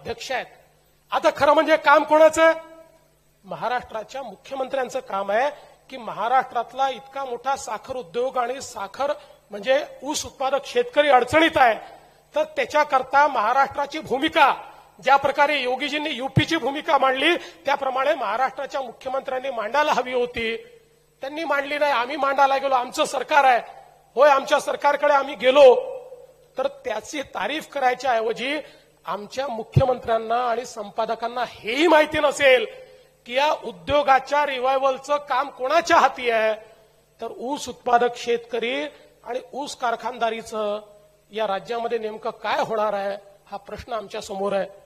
अध्यक्ष आहेत. आता खरं म्हणजे काम कोणाचं आहे? महाराष्ट्राच्या मुख्यमंत्र्यांचं काम आहे की महाराष्ट्रातला इतका मोठा साखर उद्योग आणि साखर म्हणजे ऊस उत्पादक शेतकरी अडचणीत आहे, तर त्याच्याकरता महाराष्ट्राची भूमिका ज्या प्रकारे योगीजींनी युपीची भूमिका मांडली त्याप्रमाणे महाराष्ट्राच्या मुख्यमंत्र्यांनी मांडायला हवी होती. त्यांनी मांडली नाही. आम्ही मांडायला गेलो. आमचं सरकार आहे. होय, आमच्या सरकारकडे आम्ही गेलो. तर त्याची तारीफ करायच्या ऐवजी आमच्या मुख्यमंत्र्यांना आणि संपादकांना हेही माहिती नसेल की या उद्योगाच्या रिवायवलचं काम कोणाच्या हाती आहे, तर ऊस उत्पादक शेतकरी आणि ऊस कारखानदारीचं या राज्यामध्ये नेमकं काय होणार आहे हा प्रश्न आमच्या समोर आहे.